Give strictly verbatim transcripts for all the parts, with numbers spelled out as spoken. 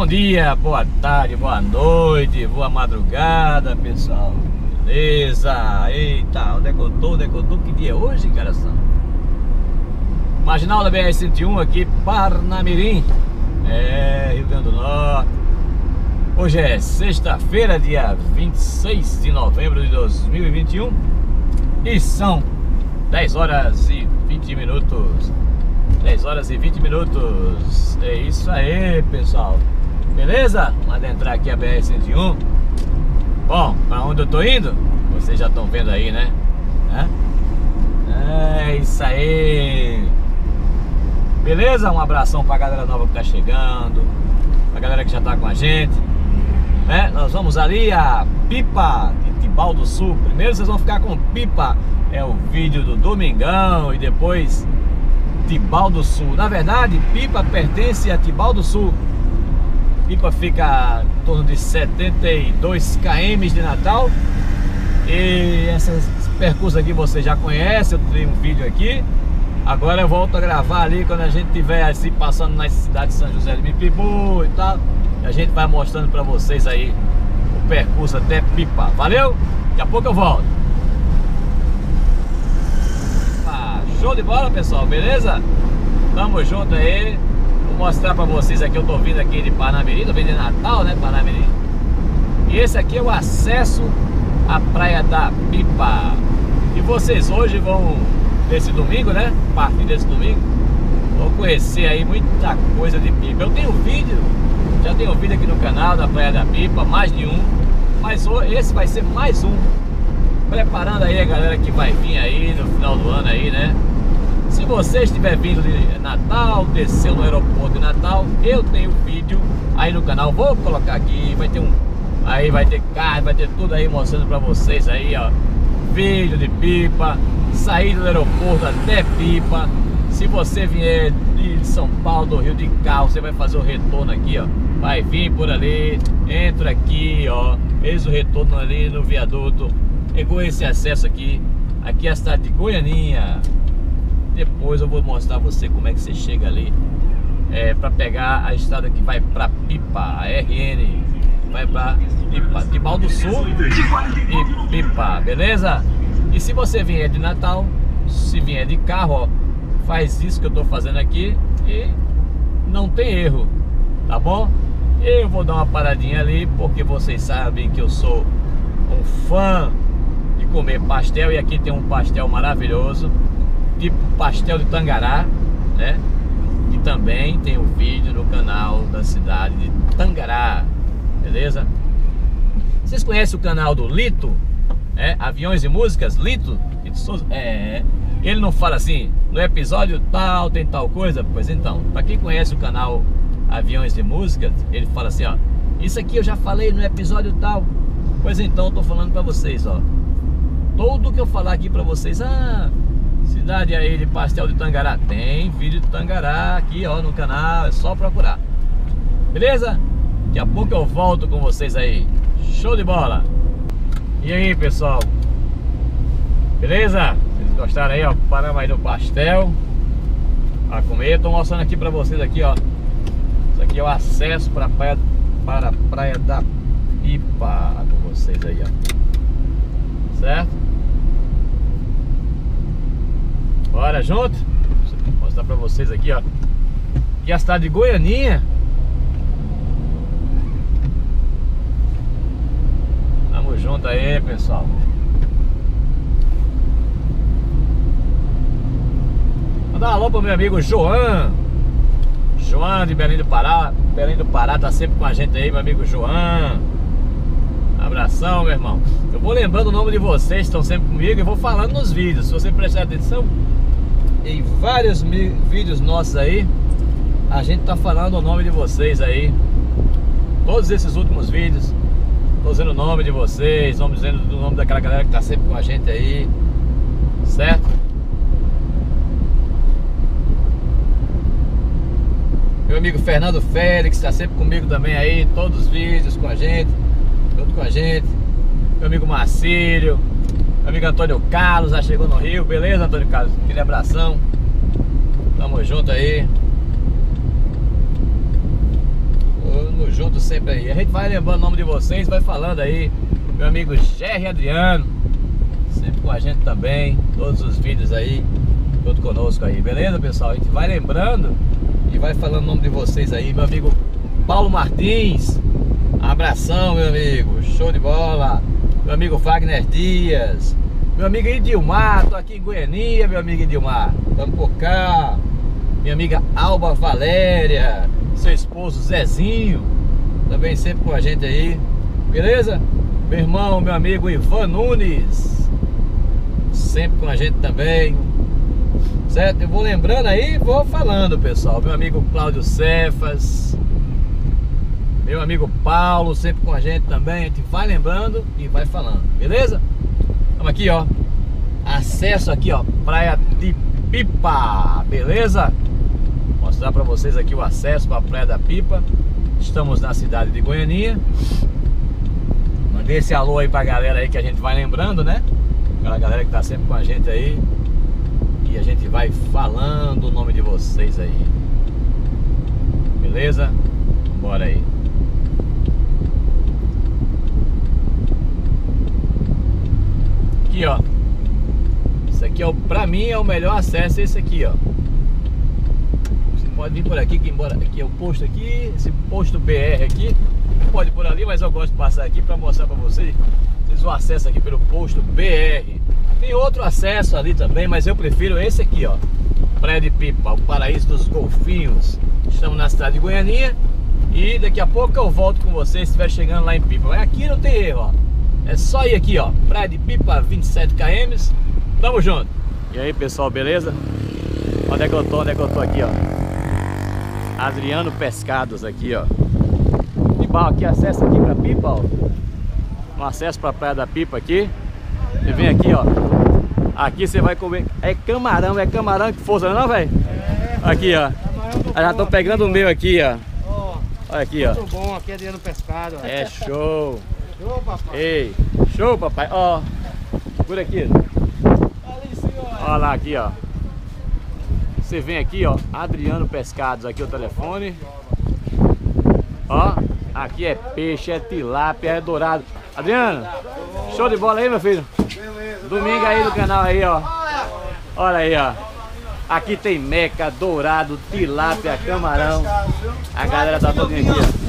Bom dia, boa tarde, boa noite, boa madrugada, pessoal. Beleza? Eita, onde é que eu tô? Onde é que eu tô? Que dia é hoje, coração? Marginal da B R cento e um aqui, Parnamirim, é, Rio Grande do Norte. Hoje é sexta-feira, dia vinte e seis de novembro de dois mil e vinte e um. E são dez horas e vinte minutos. dez horas e vinte minutos. É isso aí, pessoal. Beleza? Vamos adentrar aqui a B R cento e um. Bom, pra onde eu tô indo? Vocês já estão vendo aí, né? É isso aí. Beleza? Um abração pra galera nova que tá chegando, pra galera que já tá com a gente. É, nós vamos ali a Pipa de Tibau do Sul. Primeiro vocês vão ficar com Pipa, é o vídeo do Domingão, e depois Tibau do Sul. Na verdade, Pipa pertence a Tibau do Sul. Pipa fica em torno de setenta e dois quilômetros de Natal. E essas percurso aqui você já conhece, eu tenho um vídeo aqui. Agora eu volto a gravar ali quando a gente estiver assim passando na cidade de São José de Mipibu e tal. E a gente vai mostrando pra vocês aí o percurso até Pipa. Valeu? Daqui a pouco eu volto. Ah, show de bola, pessoal, beleza? Tamo junto aí. Vou mostrar pra vocês aqui, eu tô vindo aqui de Parnamirim, tô vindo de Natal, né, Parnamirim. E esse aqui é o acesso à Praia da Pipa. E vocês hoje vão, nesse domingo, né, a partir desse domingo, vão conhecer aí muita coisa de Pipa. Eu tenho vídeo, já tenho vídeo aqui no canal da Praia da Pipa, mais de um. Mas esse vai ser mais um. Preparando aí a galera que vai vir aí no final do ano aí, né. Se você estiver vindo de Natal, desceu no aeroporto de Natal, eu tenho vídeo aí no canal, vou colocar aqui, vai ter um, aí vai ter card, vai ter tudo aí mostrando pra vocês aí, ó, vídeo de Pipa, saída do aeroporto até Pipa. Se você vier de São Paulo, do Rio, de carro, você vai fazer o retorno aqui, ó, vai vir por ali, entra aqui, ó, fez o retorno ali no viaduto, pegou esse acesso aqui, aqui é a cidade de Goianinha. Depois eu vou mostrar a você como é que você chega ali, é, para pegar a estrada que vai para Pipa, a R N, vai para Pipa, Tibau do Sul e Pipa, beleza? E se você vier de Natal, se vier de carro, ó, faz isso que eu tô fazendo aqui e não tem erro, tá bom? Eu vou dar uma paradinha ali, porque vocês sabem que eu sou um fã de comer pastel, e aqui tem um pastel maravilhoso, tipo pastel de Tangará, né? E também tem um vídeo no canal da cidade de Tangará, beleza? Vocês conhecem o canal do Lito? É, Aviões e Músicas, Lito? É, ele não fala assim, no episódio tal tem tal coisa? Pois então, para quem conhece o canal Aviões e Músicas, ele fala assim, ó, isso aqui eu já falei no episódio tal. Pois então, eu tô falando para vocês, ó, tudo que eu falar aqui para vocês, ah, cidade aí de pastel de Tangará, tem vídeo de Tangará aqui, ó, no canal, é só procurar. Beleza? Daqui a pouco eu volto com vocês aí. Show de bola! E aí, pessoal? Beleza? Vocês gostaram aí, ó? Paramos aí no pastel a comer. Eu tô mostrando aqui pra vocês aqui, ó. Isso aqui é o acesso para a praia, para a praia da Pipa, com vocês aí, ó. Certo? Bora junto? Vou mostrar pra vocês aqui, ó. Aqui é a cidade de Goianinha. Tamo junto aí, pessoal. Mandar um alô pro meu amigo João. João de Belém do Pará. Belém do Pará tá sempre com a gente aí, meu amigo João. Abração, meu irmão. Eu vou lembrando o nome de vocês, estão sempre comigo, e vou falando nos vídeos. Se você prestar atenção, em vários vídeos nossos aí, a gente tá falando o nome de vocês aí. Todos esses últimos vídeos, tô dizendo o nome de vocês, vamos dizendo o nome daquela galera que tá sempre com a gente aí, certo? Meu amigo Fernando Félix tá sempre comigo também aí, todos os vídeos com a gente, junto com a gente. Meu amigo Marcílio, meu amigo Antônio Carlos, já chegou no Rio, beleza, Antônio Carlos? Aquele abração, tamo junto aí. Tamo junto sempre aí. A gente vai lembrando o nome de vocês, vai falando aí. Meu amigo Gerry Adriano, sempre com a gente também. Todos os vídeos aí, junto conosco aí. Beleza, pessoal? A gente vai lembrando e vai falando o nome de vocês aí. Meu amigo Paulo Martins, abração, meu amigo. Show de bola. Meu amigo Wagner Dias. Meu amigo Idilmar, tô aqui em Goiânia, meu amigo Idilmar. Vamos por cá. Minha amiga Alba Valéria, seu esposo Zezinho, também sempre com a gente aí, beleza? Meu irmão, meu amigo Ivan Nunes, sempre com a gente também, certo? Eu vou lembrando aí, vou falando, pessoal. Meu amigo Cláudio Cefas, meu amigo Paulo, sempre com a gente também. A gente vai lembrando e vai falando, beleza? Estamos aqui, ó, acesso aqui, ó, Praia de Pipa, beleza? Mostrar pra vocês aqui o acesso para a Praia da Pipa. Estamos na cidade de Goiânia. Mandei esse alô aí pra galera aí que a gente vai lembrando, né? Aquela galera que tá sempre com a gente aí. E a gente vai falando o nome de vocês aí. Beleza? Bora aí. Aqui, ó. Isso aqui, ó, pra mim é o melhor acesso, esse aqui, ó. Você pode vir por aqui, que embora aqui é o posto aqui, esse posto B R aqui. Pode ir por ali, mas eu gosto de passar aqui pra mostrar pra vocês. Vocês o acesso aqui pelo posto B R. Tem outro acesso ali também, mas eu prefiro esse aqui, ó. Praia de Pipa, o paraíso dos golfinhos. Estamos na cidade de Goiânia. E daqui a pouco eu volto com vocês se estiver chegando lá em Pipa. Mas aqui não tem erro, ó. É só ir aqui, ó, Praia de Pipa, vinte e sete quilômetros. Tamo junto. E aí, pessoal, beleza? Onde é que eu tô? Onde é que eu tô aqui, ó? Adriano Pescados aqui, ó. E bom, aqui acesso aqui pra Pipa, ó. Um acesso pra Praia da Pipa aqui. Você vem aqui, ó. Aqui você vai comer. É camarão, é camarão que força, não, velho? É. Aqui, ó. Eu já tô pegando o meu aqui, ó. Olha aqui, ó. Muito bom, aqui é Adriano Pescado. Ó. É show. Show, papai. Ei, show, papai. Ó, por aqui. Olha lá aqui, ó. Você vem aqui, ó, Adriano Pescados, aqui o telefone. Ó, aqui é peixe, é tilápia, é dourado. Adriano, show de bola aí, meu filho. Beleza. Domingo aí no canal aí, ó. Olha aí, ó. Aqui tem meca, dourado, tilápia, camarão. A galera tá toda aqui, ó.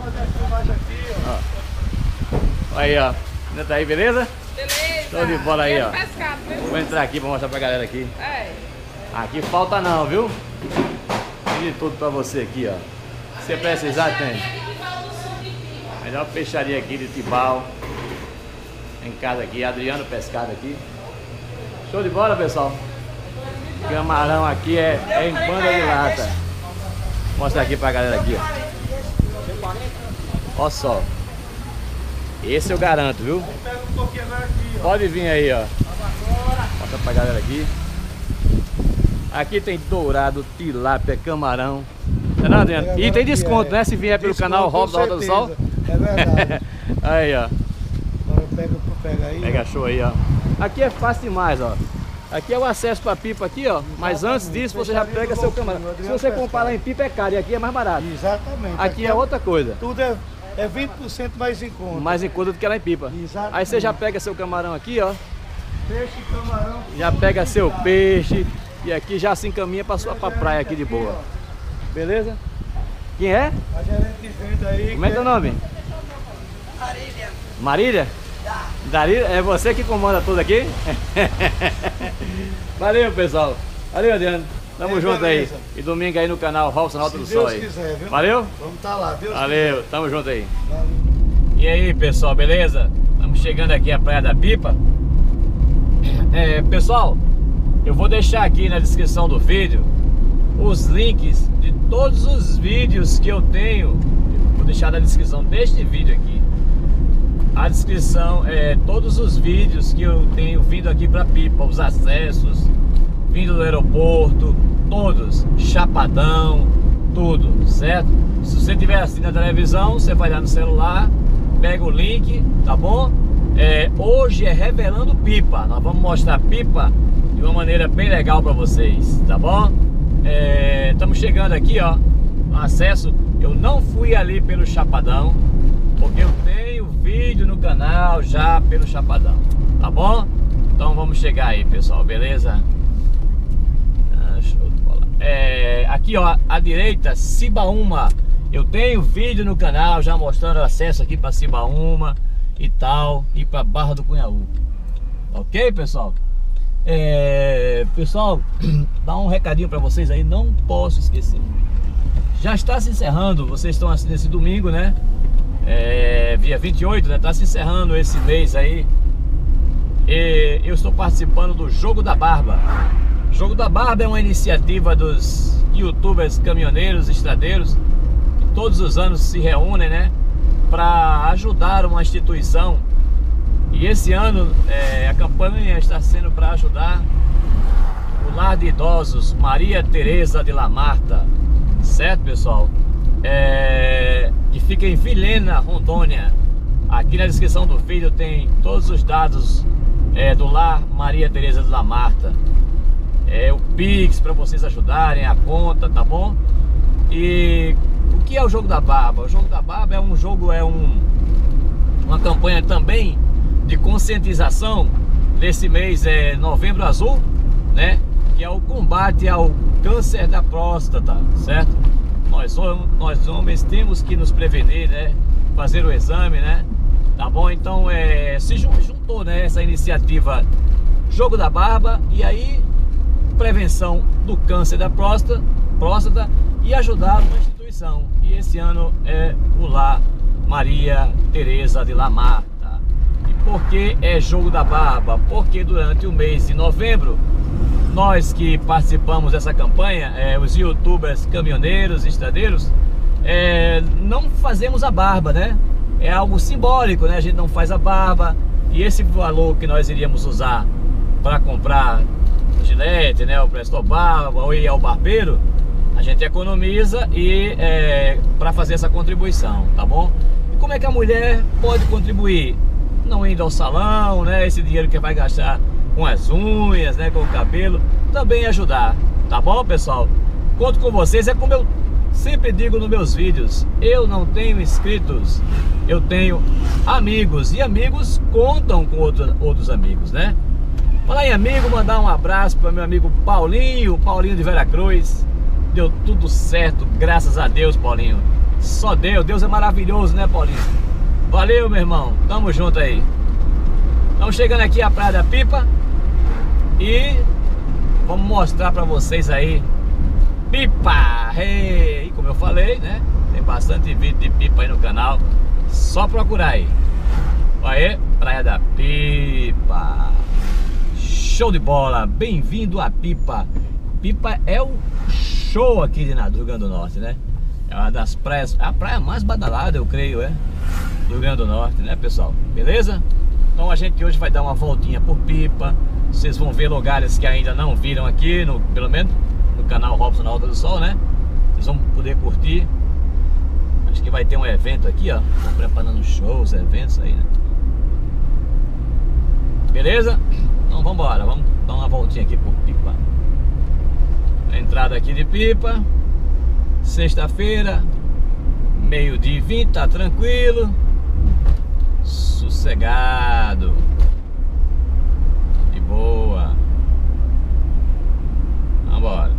Ó. Aí, ó. Ainda tá aí, beleza? Beleza. Show de bola aí, ó. Pescado, viu? Vou entrar aqui pra mostrar pra galera aqui. É. Aqui falta não, viu? Tem de tudo pra você aqui, ó. Se você precisar, tem. Melhor peixaria aqui de Tibau. Em casa aqui, Adriano Pescado aqui. Show de bola, pessoal. Camarão aqui é, é em banda de lata. Vou mostrar aqui pra galera aqui, ó. Olha só. Esse eu garanto, viu? Pode vir aí, ó. Mostra pra galera aqui. Aqui tem dourado, tilápia, camarão. Não, não, Adriano? E tem desconto, né? Se vier pelo canal Robson da Rota do Sol. É verdade. Aí, ó. Agora pega, pega aí. Pega show aí, ó. Aqui é fácil demais, ó. Aqui é o acesso pra Pipa aqui, ó. Mas antes disso você já pega seu camarão. Se você comprar lá em Pipa é caro e aqui é mais barato. Exatamente. Aqui é outra coisa. Tudo é, é vinte por cento mais em conta. Mais em conta do que lá em Pipa. Exatamente. Aí você já pega seu camarão aqui, ó. Peixe, camarão. Já pega seu peixe. E aqui já se encaminha pra sua pra praia aqui de boa. Beleza? Quem é? A gerente de venda aí. Como é teu nome? Marília. Marília? Darília? É você que comanda tudo aqui? Valeu, pessoal. Valeu, Adriano. Tamo É, junto beleza. aí. E domingo aí no canal Robson Rota do Se Sol Deus aí. quiser, viu? Valeu? Vamos estar lá, Deus Valeu, tamo junto aí. quiser. Valeu. E aí, pessoal, beleza? Estamos chegando aqui à Praia da Pipa. É, pessoal, eu vou deixar aqui na descrição do vídeo os links de todos os vídeos que eu tenho. Vou deixar na descrição deste vídeo aqui. A descrição é todos os vídeos que eu tenho vindo aqui para Pipa, os acessos, vindo do aeroporto, todos, Chapadão, tudo, certo? Se você tiver assim na televisão, você vai lá no celular, pega o link, tá bom? É, hoje é revelando Pipa. Nós vamos mostrar Pipa de uma maneira bem legal para vocês, tá bom? Estamos chegando aqui, ó, acesso. Eu não fui ali pelo Chapadão, porque eu tenho vídeo no canal já pelo Chapadão, tá bom? Então vamos chegar aí, pessoal, beleza? Ah, show de bola. É, aqui, ó, à direita, Cibaúma. Eu tenho vídeo no canal já mostrando o acesso aqui para Cibaúma e tal, e para Barra do Cunhaú. Ok, pessoal? É, pessoal, dá um recadinho para vocês aí, não posso esquecer. Já está se encerrando, vocês estão assim nesse domingo, né? É, dia vinte e oito, né? Está se encerrando esse mês aí. E eu estou participando do Jogo da Barba. Jogo da Barba é uma iniciativa dos youtubers caminhoneiros, estradeiros, que todos os anos se reúnem, né, para ajudar uma instituição. E esse ano é, a campanha está sendo para ajudar o Lar de Idosos Maria Tereza de La Marta, certo, pessoal? É, que fica em Vilhena, Rondônia. Aqui na descrição do vídeo tem todos os dados é, do Lar Maria Tereza de La Marta. É, o Pix para vocês ajudarem, a conta, tá bom? E o que é o Jogo da Barba? O Jogo da Barba é um jogo, é um, uma campanha também de conscientização. Nesse mês é Novembro Azul, né? Que é o combate ao câncer da próstata, certo? Nós, nós homens temos que nos prevenir, né? Fazer o exame, né? Tá bom? Então é, se juntou, né, essa iniciativa Jogo da Barba, e aí prevenção do câncer da próstata, próstata e ajudar uma instituição. E esse ano é o Lar Maria Tereza de La Marta. E por que é Jogo da Barba? Porque durante o mês de novembro, nós que participamos dessa campanha, é, os youtubers caminhoneiros, estradeiros, é, não fazemos a barba, né? É algo simbólico, né? A gente não faz a barba, e esse valor que nós iríamos usar para comprar Gillette, né, o Presto Barba ou ir ao barbeiro, a gente economiza e é, para fazer essa contribuição, tá bom? E como é que a mulher pode contribuir? Não indo ao salão, né? Esse dinheiro que vai gastar com as unhas, né, com o cabelo, também ajudar, tá bom, pessoal? Conto com vocês, é como eu sempre digo nos meus vídeos, eu não tenho inscritos, eu tenho amigos, e amigos contam com outro, outros amigos, né? Falar em amigo, mandar um abraço para meu amigo Paulinho, Paulinho de Veracruz. Deu tudo certo, graças a Deus, Paulinho. Só Deus, Deus é maravilhoso, né, Paulinho? Valeu, meu irmão, tamo junto aí. Estamos chegando aqui à Praia da Pipa e vamos mostrar para vocês aí pipa. Hey! E como eu falei, né, tem bastante vídeo de pipa aí no canal, só procurar aí. Aí, Praia da Pipa. Show de bola, bem-vindo a Pipa. Pipa é o show aqui de do Rio Grande do Norte, né? É uma das praias, a praia mais badalada, eu creio, é, do Rio Grande do Norte, né, pessoal? Beleza? Então a gente hoje vai dar uma voltinha por Pipa. Vocês vão ver lugares que ainda não viram aqui, no, pelo menos no canal Robson na Alta do Sol, né? Vocês vão poder curtir. Acho que vai ter um evento aqui, ó. Estão preparando shows, eventos aí, né? Beleza? Então vamos embora, vamos dar uma voltinha aqui por Pipa. A entrada aqui de Pipa. Sexta-feira, meio-dia e vinte, tá tranquilo. Sossegado. De boa. Vambora.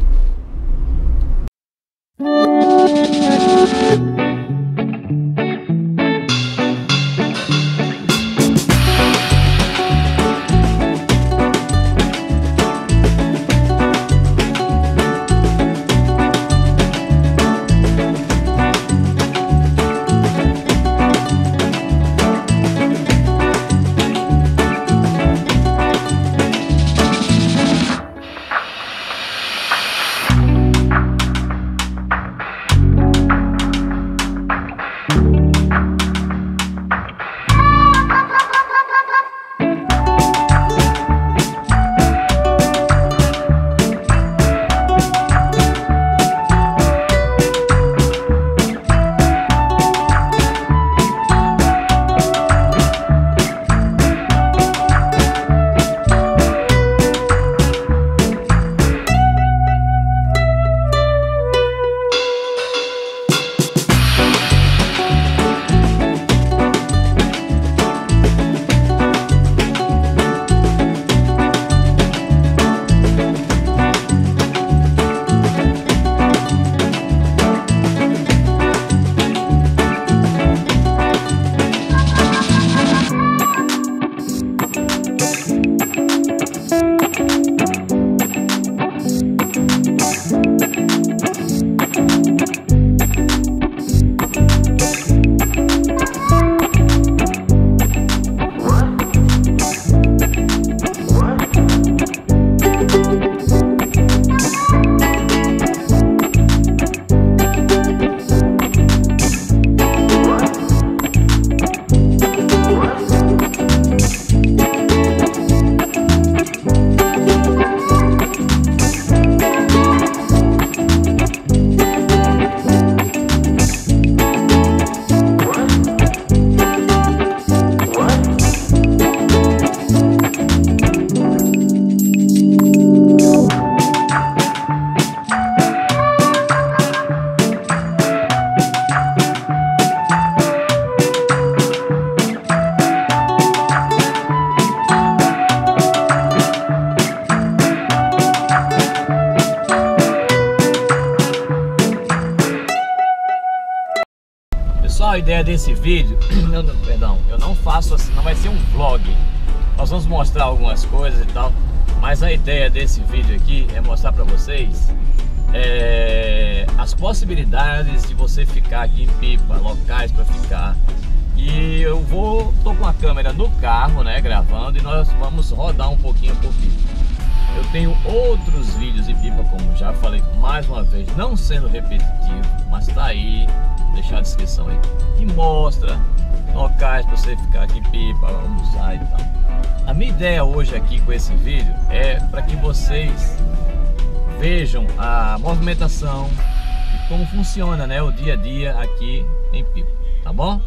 ideia desse vídeo, não, não, perdão, eu não faço assim, não vai ser um vlog. Nós vamos mostrar algumas coisas e tal, mas a ideia desse vídeo aqui é mostrar para vocês é, as possibilidades de você ficar aqui em Pipa, locais para ficar. E eu vou, tô com a câmera no carro, né, gravando, e nós vamos rodar um pouquinho por Pipa. Eu tenho outros vídeos em Pipa, como já falei mais uma vez, não sendo repetitivo, mas tá aí, vou deixar a descrição aí, que mostra locais para você ficar aqui em Pipa, almoçar e tal. A minha ideia hoje aqui com esse vídeo é para que vocês vejam a movimentação e como funciona, né, o dia a dia aqui em Pipa, tá bom?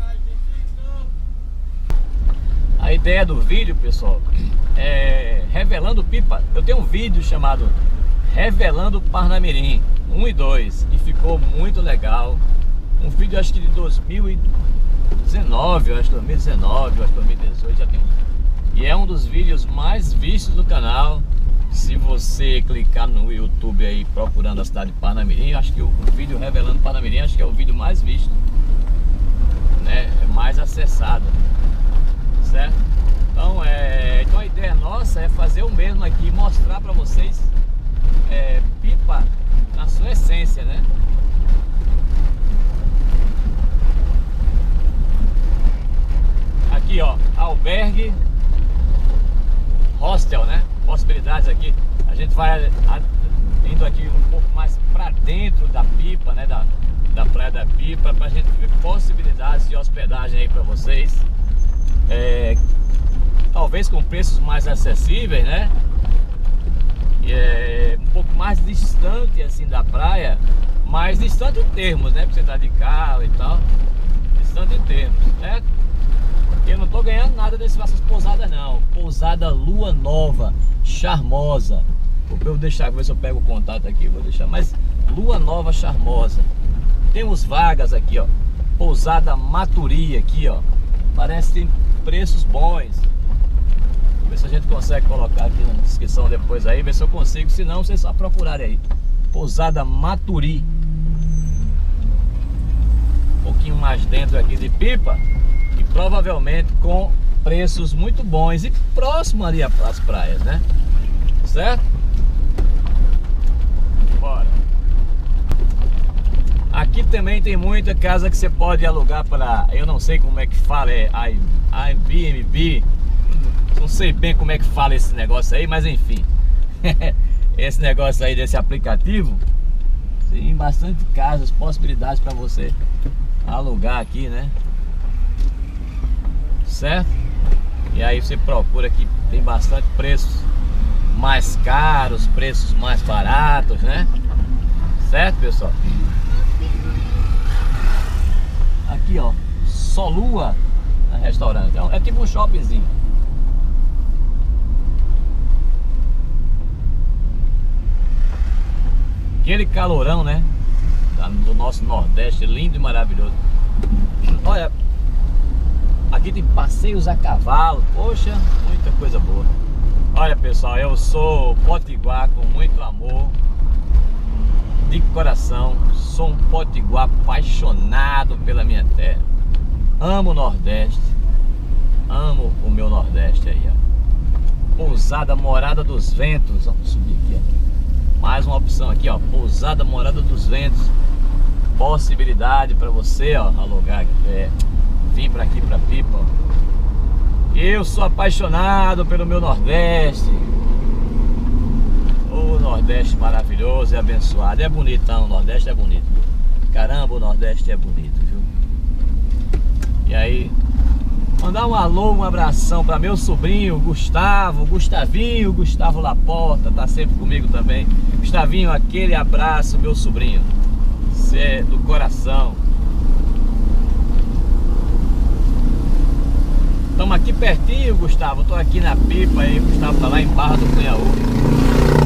A ideia do vídeo, pessoal, é revelando Pipa. Eu tenho um vídeo chamado Revelando Parnamirim um e dois, e ficou muito legal. Um vídeo acho que de dois mil e dezenove, eu acho dois mil e dezenove, eu acho dois mil e dezoito, já tem um. E é um dos vídeos mais vistos do canal. Se você clicar no YouTube aí procurando a cidade de Parnamirim, acho que o, o vídeo Revelando Parnamirim acho que é o vídeo mais visto, né? É mais acessado. Certo? Então, é, então a ideia nossa é fazer o mesmo aqui, mostrar para vocês é, Pipa na sua essência, né? Aqui, ó, albergue, hostel, né? Possibilidades aqui. A gente vai a, indo aqui um pouco mais para dentro da Pipa, né? Da, da praia da Pipa, para a gente ver possibilidades de hospedagem aí para vocês. É, talvez com preços mais acessíveis, né? É, um pouco mais distante assim da praia, mais distante em termos, né? Porque você tá de carro e tal, distante em termos, né? Eu não tô ganhando nada dessas pousadas não. Pousada Lua Nova, Charmosa. Eu vou deixar, vou ver se eu pego o contato aqui, vou deixar. Mas Lua Nova, Charmosa. Temos vagas aqui, ó. Pousada Maturi aqui, ó. Parece que tem preços bons. Vou ver se a gente consegue colocar aqui na descrição depois aí, ver se eu consigo. Se não, vocês só procurarem aí. Pousada Maturi. Um pouquinho mais dentro aqui de Pipa. E provavelmente com preços muito bons e próximo ali às praias, né? Certo? Bora. Aqui também tem muita casa que você pode alugar para, eu não sei como é que fala, é Airbnb, não sei bem como é que fala esse negócio aí, mas enfim, esse negócio aí desse aplicativo, tem bastante casas, possibilidades para você alugar aqui, né? Certo? E aí você procura aqui, tem bastante preços mais caros, preços mais baratos, né? Certo, pessoal? Aqui, ó, Solua restaurante, é tipo um shoppingzinho. Aquele calorão, né, do nosso Nordeste, lindo e maravilhoso. Olha, aqui tem passeios a cavalo, poxa, muita coisa boa. Olha, pessoal, eu sou potiguar com muito amor, de coração. Sou um potiguar apaixonado pela minha terra. Amo o Nordeste. Amo o meu Nordeste aí, ó. Pousada Morada dos Ventos. Vamos subir aqui, ó. Mais uma opção aqui, ó. Pousada Morada dos Ventos. Possibilidade para você, ó, alugar, é, vir para aqui, para Pipa, ó. Eu sou apaixonado pelo meu Nordeste. O Nordeste maravilhoso e abençoado. É bonitão, o Nordeste é bonito. Caramba, o Nordeste é bonito, viu? E aí, mandar um alô, um abração para meu sobrinho Gustavo, Gustavinho, Gustavo Laporta, tá sempre comigo também. Gustavinho, aquele abraço, meu sobrinho. Você é do coração. Estamos aqui pertinho, Gustavo. Tô aqui na Pipa aí, o Gustavo tá lá em Barra do Cunhaú.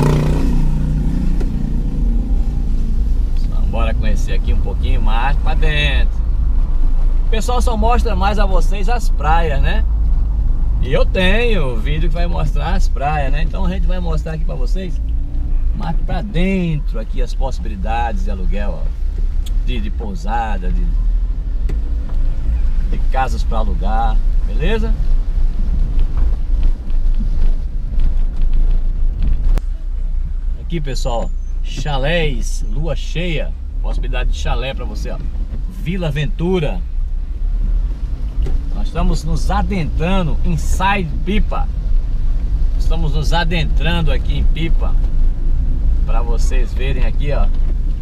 Bora conhecer aqui um pouquinho mais pra dentro. O pessoal só mostra mais a vocês as praias, né? E eu tenho vídeo que vai mostrar as praias, né? Então a gente vai mostrar aqui pra vocês mais pra dentro aqui as possibilidades de aluguel, ó, de, de pousada, de... de casas para alugar, beleza? Aqui, pessoal, chalés, lua cheia, possibilidade de chalé para você, ó. Vila Ventura. Nós estamos nos adentrando inside Pipa. Estamos nos adentrando aqui em Pipa, para vocês verem aqui, ó,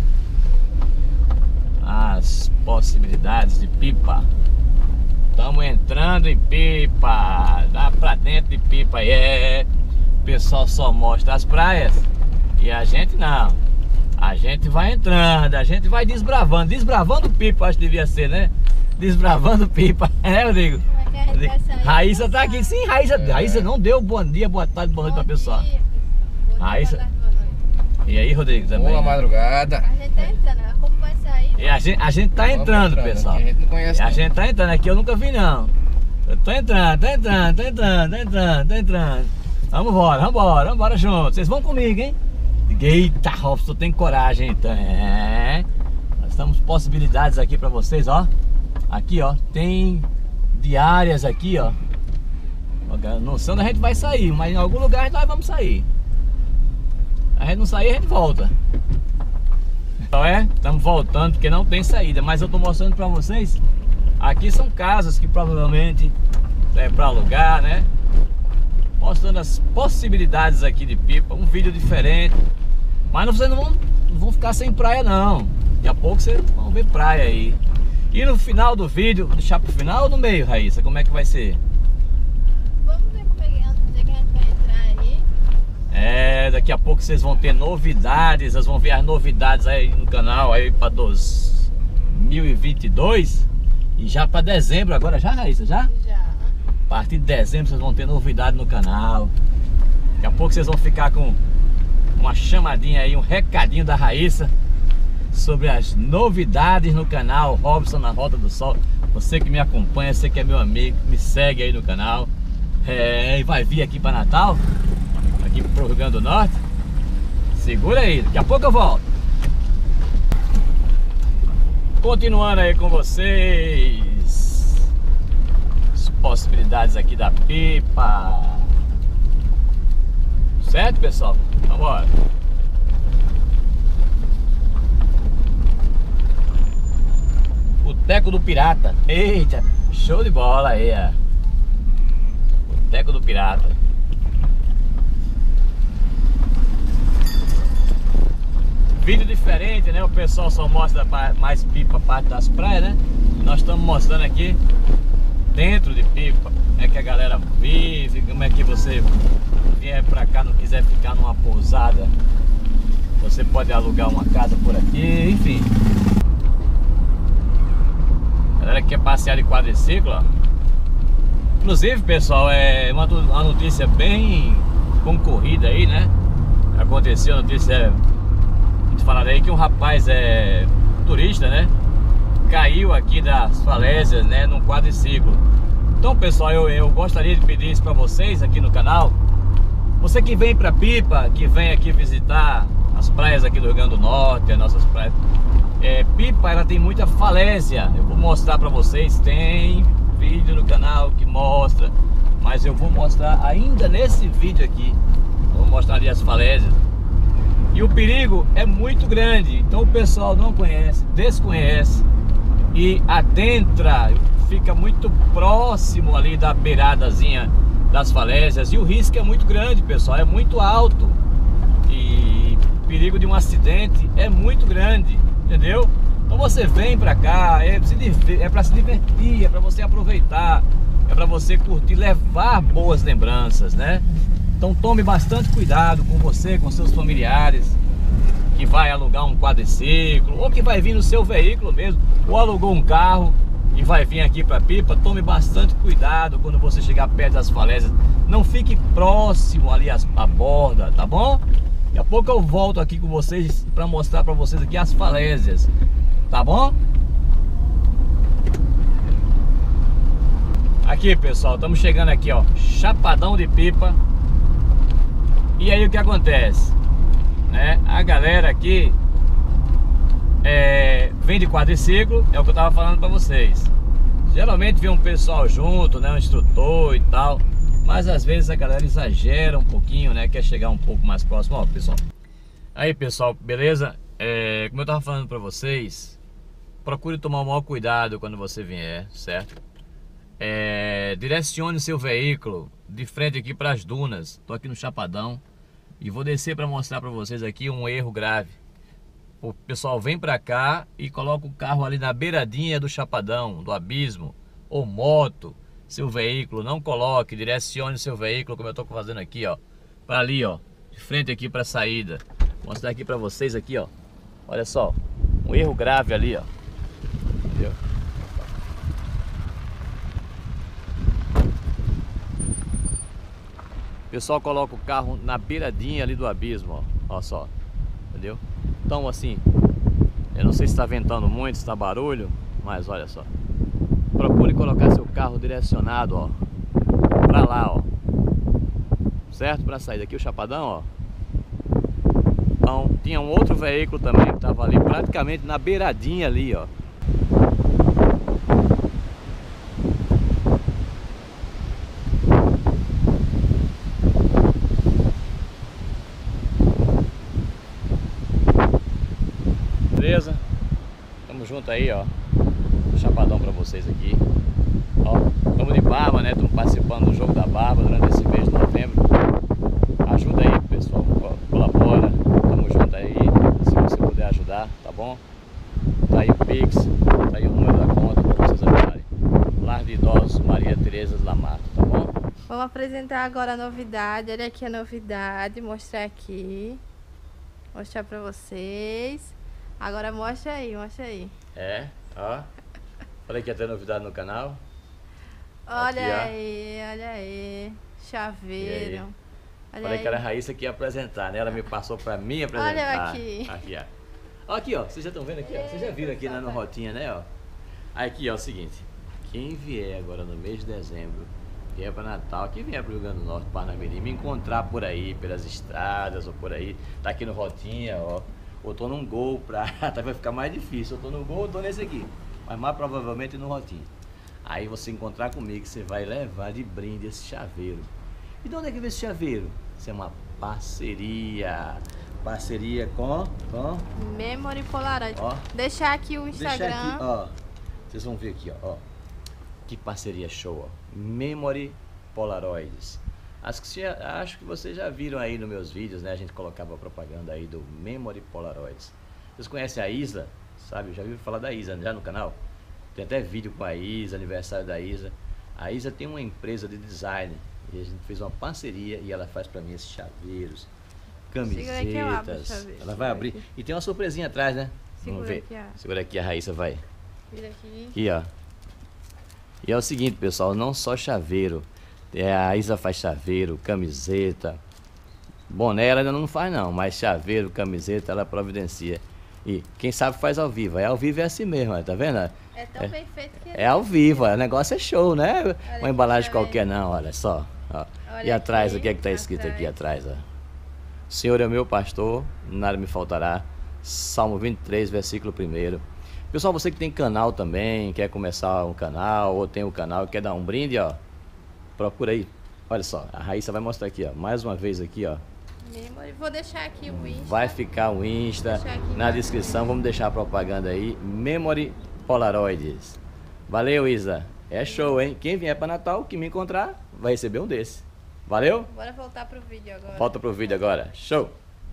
as possibilidades de Pipa. Estamos entrando em Pipa, dá pra dentro de Pipa. É, o pessoal só mostra as praias e a gente não. A gente vai entrando, a gente vai desbravando, desbravando Pipa, acho que devia ser, né? Desbravando Pipa, é, Rodrigo? Raíssa tá aqui, sim, Raíssa. É. Raíssa não deu bom dia, boa tarde, boa noite pra pessoal. Raíssa. E aí, Rodrigo, também? Boa madrugada. A gente tá entrando, como vai sair? E a gente, a gente tá entrando, entrando, pessoal. A gente não conhece. E a gente tá entrando, aqui eu nunca vi não. Eu tô entrando, tô entrando, tô entrando, tô entrando, tô entrando. Vamos embora, vamos embora, vamos embora junto. Vocês vão comigo, hein? Eita, Robson, tem coragem, então. É. Nós temos possibilidades aqui pra vocês, ó. Aqui, ó, tem diárias aqui, ó. Não sei onde a gente vai sair, mas em algum lugar nós vamos sair. A gente não sair, a gente volta. Então é, estamos voltando porque não tem saída. Mas eu tô mostrando pra vocês. Aqui são casas que provavelmente é pra alugar, né? Mostrando as possibilidades aqui de Pipa. Um vídeo diferente. Mas vocês não vão, não vão ficar sem praia não. Daqui a pouco vocês vão ver praia aí. E no final do vídeo, deixar pro final ou no meio, Raíssa? Como é que vai ser? Vamos ver como é que a gente vai entrar aí. É, daqui a pouco vocês vão ter novidades. Vocês vão ver as novidades aí no canal aí para dois mil e vinte e dois. E já para dezembro agora, já, Raíssa? Já? Já. A partir de dezembro vocês vão ter novidade no canal. Daqui a pouco vocês vão ficar com uma chamadinha aí, um recadinho da Raíssa sobre as novidades no canal Robson na Rota do Sol. Você que me acompanha, você que é meu amigo, me segue aí no canal. É, e vai vir aqui para Natal, aqui pro Rio Grande do Norte. Segura aí, daqui a pouco eu volto. Continuando aí com vocês, as possibilidades aqui da Pipa. Certo, pessoal? Vamos embora. Boteco do Pirata. Eita, show de bola aí, ó. Boteco do Pirata. Vídeo diferente, né? O pessoal só mostra mais Pipa, parte das praias, né? Nós estamos mostrando aqui dentro de Pipa, como é que a galera vive, como é que você vier pra cá, não quiser ficar numa pousada, você pode alugar uma casa por aqui, enfim. Galera que quer passear de quadriciclo, ó. Inclusive, pessoal, é uma, uma notícia bem concorrida aí, né? Aconteceu a notícia, muito falada aí, que um rapaz é turista, né? Caiu aqui das falésias, né? Num quadriciclo. Então, pessoal, eu, eu gostaria de pedir isso pra vocês aqui no canal. Você que vem pra Pipa, que vem aqui visitar as praias aqui do Rio Grande do Norte, as nossas praias. É, Pipa, ela tem muita falésia. Eu vou mostrar pra vocês, tem vídeo no canal que mostra, mas eu vou mostrar ainda nesse vídeo aqui. Vou mostrar ali as falésias. E o perigo é muito grande. Então o pessoal não conhece, desconhece e adentra, fica muito próximo ali da beiradazinha das falésias. E o risco é muito grande, pessoal, é muito alto. E o perigo de um acidente é muito grande, entendeu? Então você vem pra cá, é, é pra se divertir, é pra você aproveitar, é pra você curtir, levar boas lembranças, né? Então tome bastante cuidado com você, com seus familiares, que vai alugar um quadriciclo, ou que vai vir no seu veículo mesmo, ou alugou um carro e vai vir aqui pra Pipa. Tome bastante cuidado quando você chegar perto das falésias. Não fique próximo ali à borda, tá bom? Daqui a pouco eu volto aqui com vocês pra mostrar pra vocês aqui as falésias, tá bom? Aqui, pessoal, estamos chegando aqui, ó, Chapadão de Pipa. E aí o que acontece, né? A galera aqui é, vem de quadriciclo, é o que eu tava falando pra vocês. Geralmente vem um pessoal junto, né? Um instrutor e tal. Mas às vezes a galera exagera um pouquinho, né? Quer chegar um pouco mais próximo. Ó, pessoal. Aí, pessoal, beleza? É, como eu tava falando pra vocês, procure tomar o maior cuidado quando você vier, certo? É, direcione seu veículo de frente aqui para as dunas. Tô aqui no Chapadão e vou descer para mostrar para vocês aqui um erro grave. O pessoal vem para cá e coloca o carro ali na beiradinha do Chapadão, do abismo, ou moto. Seu veículo, não coloque, direcione seu veículo como eu tô fazendo aqui, ó, para ali, ó, de frente aqui para a saída. Vou mostrar aqui para vocês aqui, ó. Olha só, um erro grave ali, ó. Entendeu? O pessoal coloca o carro na beiradinha ali do abismo, ó. Olha só, entendeu? Então assim, eu não sei se está ventando muito, se está barulho, mas olha só. Procure colocar seu carro direcionado, ó, pra lá, ó. Certo? Para sair daqui o Chapadão, ó. Então, tinha um outro veículo também que estava ali praticamente na beiradinha ali, ó. Beleza? Tamo junto aí, ó. Chapadão pra vocês aqui. Ó, tamo de barba, né? Estamos participando do jogo da barba durante esse mês de novembro. Ajuda aí, pessoal. Colabora. Tamo junto aí. Se você puder ajudar, tá bom? Tá aí o Pix, tá aí o número da conta pra vocês ajudarem. Lar de Idosos Maria Tereza Lamato, tá bom? Vamos apresentar agora a novidade. Olha aqui a novidade. Mostrar aqui. Mostrar pra vocês. Agora mostra aí, mostra aí. É, ó. Olha que até novidade no canal. Olha aqui, aí, olha aí. Chaveiro. Aí? Olha Falei aí. que era a Raíssa que ia apresentar, né? Ela me passou pra mim apresentar. Olha aqui. Aqui, ó. Aqui, ó. Vocês já estão vendo aqui, ó. Vocês já viram aqui na no Rotinha, né, ó. Aqui, ó, é o seguinte. Quem vier agora no mês de dezembro, vier para Natal, que vier para o Rio Grande do Norte, Parnamirim, me encontrar por aí, pelas estradas ou por aí, tá aqui no Rotinha, ó. Ou tô num Gol Prata, vai ficar mais difícil. Eu tô no Gol, eu tô nesse aqui. Mas mais provavelmente no Rotinha. Aí você encontrar comigo, você vai levar de brinde esse chaveiro. E de onde é que vem esse chaveiro? Isso é uma parceria. Parceria com... com... Memory Polaroid. Ó. Deixar aqui o Instagram. Deixar aqui, ó. Vocês vão ver aqui, ó. ó. Que parceria show, ó. Memory Polaroids. Acho que, acho que vocês já viram aí nos meus vídeos, né? A gente colocava a propaganda aí do Memory Polaroids. Vocês conhecem a Isa? Sabe? Já ouviram falar da Isa já no canal? Tem até vídeo com a Isa, aniversário da Isa. A Isa tem uma empresa de design e a gente fez uma parceria e ela faz pra mim esses chaveiros, camisetas. Chaveiro, ela vai abrir. aqui. E tem uma surpresinha atrás, né? Segura Vamos ver. aqui, ó. Segura aqui, a Raíssa vai. Vira aqui. Aqui, ó. E é o seguinte, pessoal, não só chaveiro. É, a Isa faz chaveiro, camiseta, boné ela ainda não faz não, mas chaveiro, camiseta ela providencia. E quem sabe faz ao vivo. É ao vivo é assim mesmo, ó, tá vendo? É tão É, bem feito que... é ao vivo, ó, o negócio é show, né? Olha Uma aqui, embalagem tá vendo? qualquer não, olha só. Ó. Olha E atrás, aqui, o que é que tá escrito atrás. aqui atrás? Ó. O Senhor é o meu pastor, nada me faltará. Salmo vinte e três, versículo primeiro. Pessoal, você que tem canal também, quer começar um canal, ou tem um canal e quer dar um brinde, ó. Procura aí. Olha só, a Raíssa vai mostrar aqui, ó. Mais uma vez aqui, ó. Memory. Vou deixar aqui o Insta. Vai ficar o Insta Deixar aqui na embaixo. descrição. Vamos deixar a propaganda aí. Memory Polaroids. Valeu, Isa. É show, hein? Quem vier para Natal, que me encontrar, vai receber um desse. Valeu? Bora voltar pro vídeo agora. Volta pro vídeo agora. Show!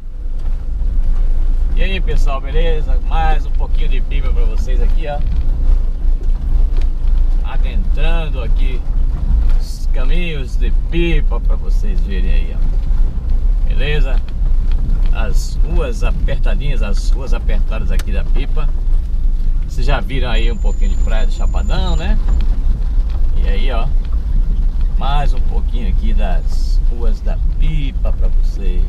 E aí, pessoal, beleza? Mais um pouquinho de pipa para vocês aqui, ó. Adentrando aqui os caminhos de pipa para vocês verem aí, ó. Beleza? As ruas apertadinhas, as ruas apertadas aqui da pipa. Vocês já viram aí um pouquinho de praia do Chapadão, né? E aí, ó, mais um pouquinho aqui das ruas da pipa para vocês.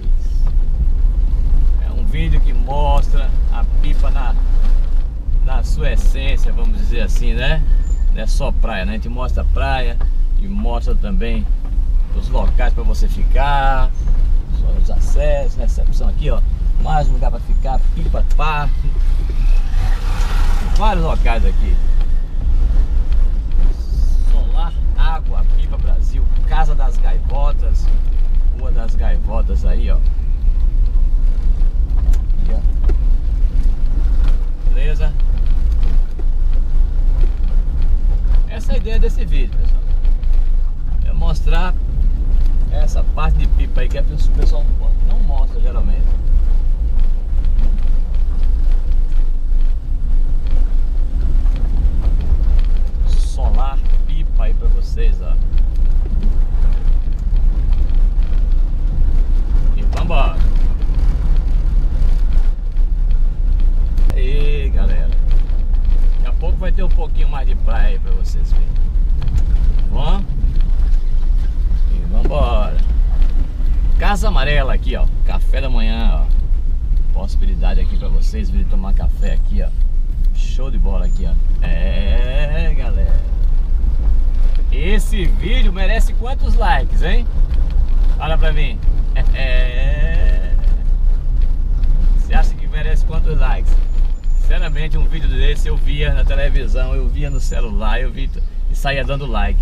É um vídeo que mostra a pipa na, na sua essência, vamos dizer assim, né? Não é só praia, né? A gente mostra a praia e mostra também os locais para você ficar, os acessos, recepção aqui, ó. Mais um lugar para ficar, Pipa Park. Vários locais aqui. Solar Água Pipa Brasil, Casa das Gaivotas, Rua das Gaivotas aí, ó. Aqui, ó. Beleza? Essa é a ideia desse vídeo, pessoal. É mostrar essa parte de pipa aí que o pessoal não mostra geralmente. Solar pipa aí pra vocês, ó. E vambora. Aí, galera. Daqui a pouco vai ter um pouquinho mais de praia aí pra vocês verem. Bom? E vambora. Casa Amarela aqui, ó. Café da manhã, ó. Possibilidade aqui pra vocês virem tomar café aqui, ó. Show de bola aqui, ó. É, galera. Esse vídeo merece quantos likes, hein? Fala pra mim. É. Você acha que merece quantos likes? Sinceramente, um vídeo desse eu via na televisão, eu via no celular, eu vi e saía dando like.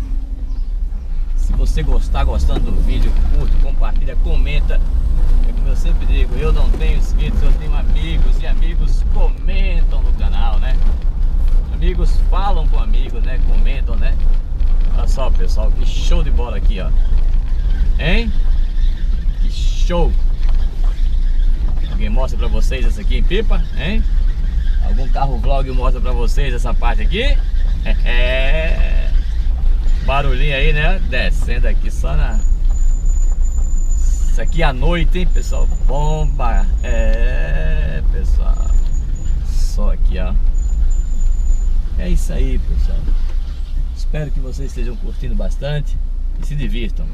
Se você gostar, gostando do vídeo, curte, compartilha, comenta. É como eu sempre digo, eu não tenho inscritos, eu tenho amigos, e amigos comentam no canal, né? Amigos falam com amigos, né? Comentam, né? Olha só, pessoal, que show de bola aqui, ó. Hein? Que show! Alguém mostra pra vocês essa aqui em pipa, hein? Algum carro vlog mostra pra vocês essa parte aqui? É. Barulhinho aí, né? Descendo aqui só na... Isso aqui à noite, hein, pessoal? Bomba! É, pessoal. Só aqui, ó. É isso aí, pessoal. Espero que vocês estejam curtindo bastante e se divirtam.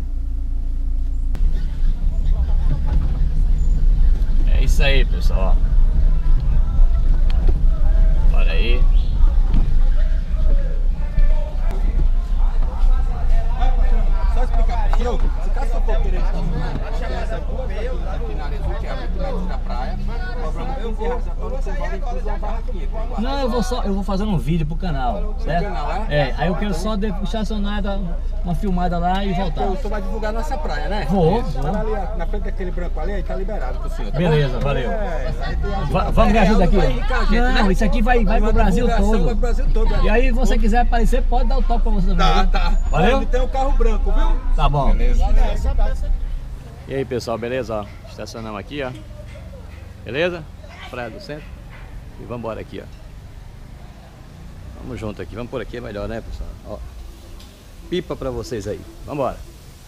É isso aí, pessoal. Olha aí. Só explicar pro senhor, se caso você for querer essa aqui na área azul, que é a vinte metros da praia, cobramos quinze reais a toda, você vai incluir uma barraquinha. Não, eu vou só, eu vou fazer um vídeo pro canal, certo? Canal, é? É, aí eu quero só de- estacionar, dar uma filmada lá e voltar. Então, o senhor vai divulgar nossa praia, né? Vou, Isso, vou. tá ali, na frente daquele branco ali, aí tá liberado pro senhor, tá bom? Beleza, valeu. É, aí tem a- Va- vamos me ajuda aqui. Vai enricar a gente, Não, né? isso aqui vai, vai pro Uma Brasil divulgação vai pro todo. Brasil todo, né? E aí, você quiser aparecer, pode dar o toque pra você também. Tá, viu? tá. Valeu? Ele tem um carro branco, viu? Tá bom. Beleza. E aí, pessoal, beleza? Ó, estacionamos aqui, ó. Beleza? Praia do Centro. E vamos embora aqui, ó. Vamos junto aqui. Vamos por aqui, é melhor, né, pessoal? Ó. Pipa pra vocês aí. Vamos embora.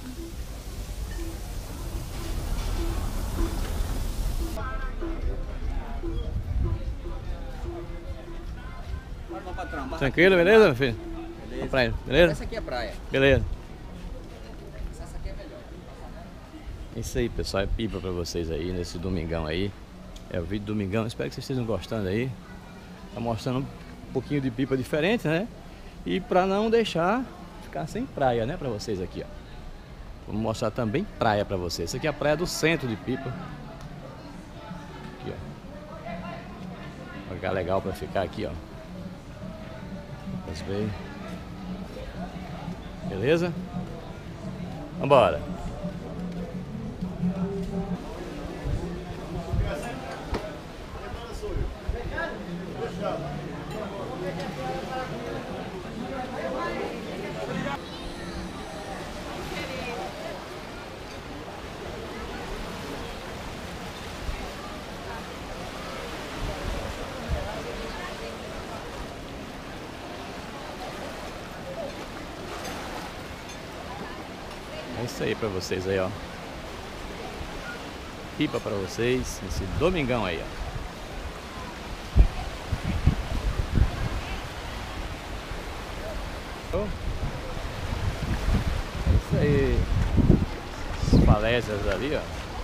Vamos, patrão. Tranquilo, beleza, meu filho? Beleza. Praia, beleza? Essa aqui é a praia. Beleza. Essa aqui é melhor. Isso aí, pessoal, é pipa pra vocês aí nesse domingão aí. É o vídeo do domingão, espero que vocês estejam gostando aí. Tá mostrando um pouquinho de pipa diferente, né? E pra não deixar ficar sem praia, né, pra vocês aqui, ó. Vou mostrar também praia pra vocês. Essa aqui é a praia do centro de Pipa. Aqui, ó. Um lugar legal pra ficar aqui, ó. Vamos ver. Beleza? Vambora. É isso aí pra vocês aí, ó. Pipa pra vocês nesse domingão aí, ó. É isso aí. As palestras ali, ó.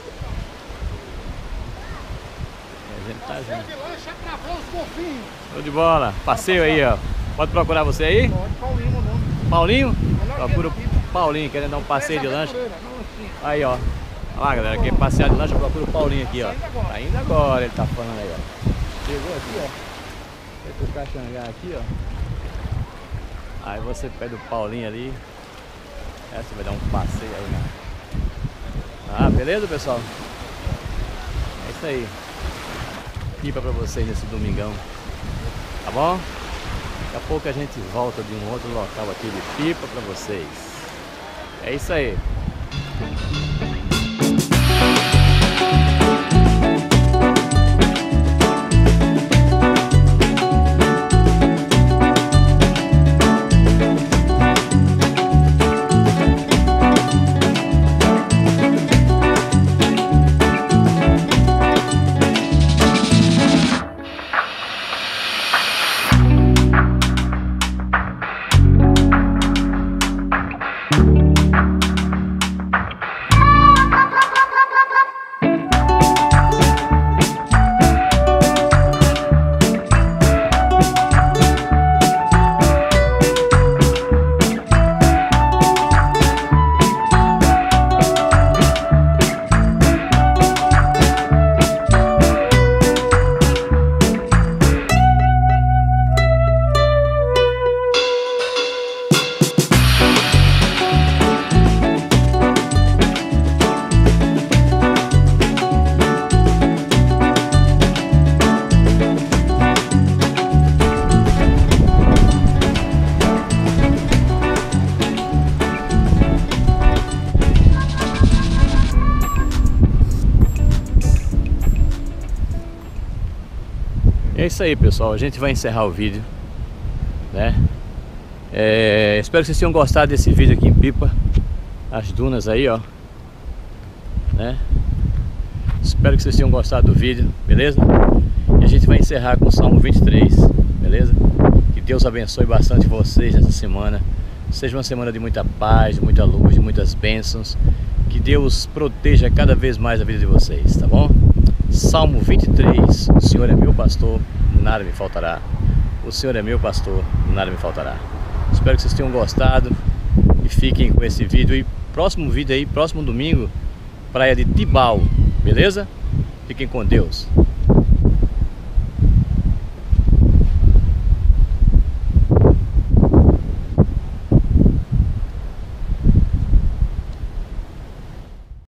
E a gente tá junto. Show de bola. Passeio aí, ó. Pode procurar você aí? Pode, Paulinho, mandou. Paulinho? Procura o Paulinho, querendo dar um passeio de lancha. Aí, ó. Olha lá, galera, quer passear de lancha, procura o Paulinho aqui, ó. Ainda agora ele tá falando aí, ó. Chegou aqui, ó. Vai pro Caxangá aqui, ó. Aí você pede o Paulinho ali. Aí você vai dar um passeio aí, né? Ah, beleza, pessoal? É isso aí. Pipa pra vocês nesse domingão. Tá bom? Daqui a pouco a gente volta de um outro local aqui de pipa pra vocês. É isso aí. É isso aí, pessoal, a gente vai encerrar o vídeo, né? É, espero que vocês tenham gostado desse vídeo aqui em Pipa. As dunas aí, ó, né? Espero que vocês tenham gostado do vídeo, beleza? E a gente vai encerrar com o Salmo vinte e três, beleza? Que Deus abençoe bastante vocês nessa semana. Seja uma semana de muita paz, de muita luz, de muitas bênçãos. Que Deus proteja cada vez mais a vida de vocês, tá bom? Salmo vinte e três, o Senhor é meu pastor, nada me faltará. O Senhor é meu pastor, nada me faltará. Espero que vocês tenham gostado e fiquem com esse vídeo. E próximo vídeo aí, próximo domingo, praia de Tibau, beleza? Fiquem com Deus.